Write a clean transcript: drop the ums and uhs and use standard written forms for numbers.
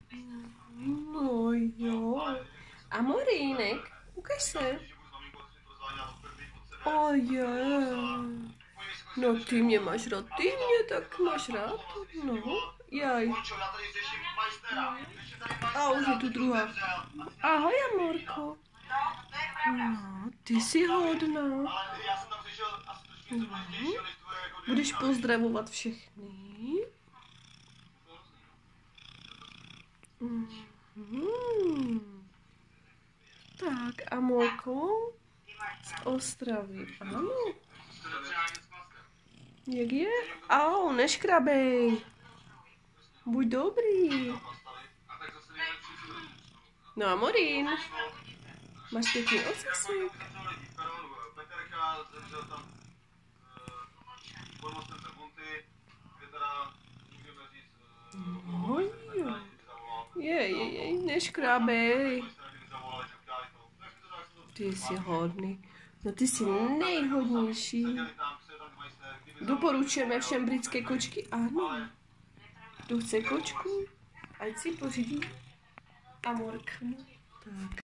No jo. A Morínek, ukaž se. Ojej. No ty mě máš rád, ty mě tak máš rád. No, jaj. A už je tu druhá. Ahoj, amorko. No, ty jsi hodná. No. Budeš pozdravovat všechny? Tak, amorko z Ostravy, ano. Jak je? Au, neškrabej. Buď dobrý. No a Morín, máš pěkný ocasek. No jo. Jej, neškrabej. Ty jsi hodný. No ty jsi nejhodnější. Doporučujeme všem britské kočky? Ano. Kdo chce kočku? Ať si pořídí amorku. Tak.